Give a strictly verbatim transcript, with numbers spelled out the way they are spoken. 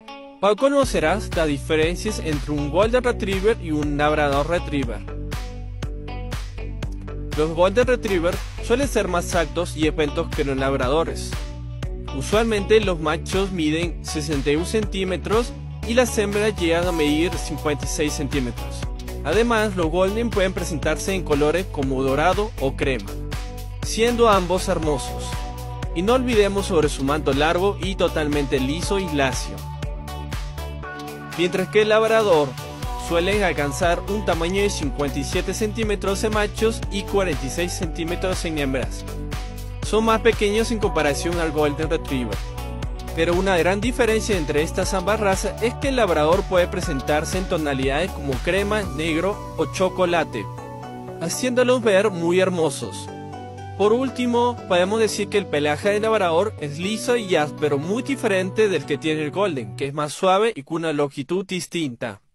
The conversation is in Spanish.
Hoy conocerás las diferencias entre un Golden Retriever y un Labrador Retriever. Los Golden Retriever suelen ser más altos y esbeltos que los labradores. Usualmente los machos miden sesenta y uno centímetros y las hembras llegan a medir cincuenta y seis centímetros. Además, los Golden pueden presentarse en colores como dorado o crema, siendo ambos hermosos. Y no olvidemos sobre su manto largo y totalmente liso y lacio. Mientras que el labrador suele alcanzar un tamaño de cincuenta y siete centímetros en machos y cuarenta y seis centímetros en hembras. Son más pequeños en comparación al Golden Retriever. Pero una gran diferencia entre estas ambas razas es que el labrador puede presentarse en tonalidades como crema, negro o chocolate, haciéndolos ver muy hermosos. Por último, podemos decir que el pelaje del labrador es liso y áspero, muy diferente del que tiene el Golden, que es más suave y con una longitud distinta.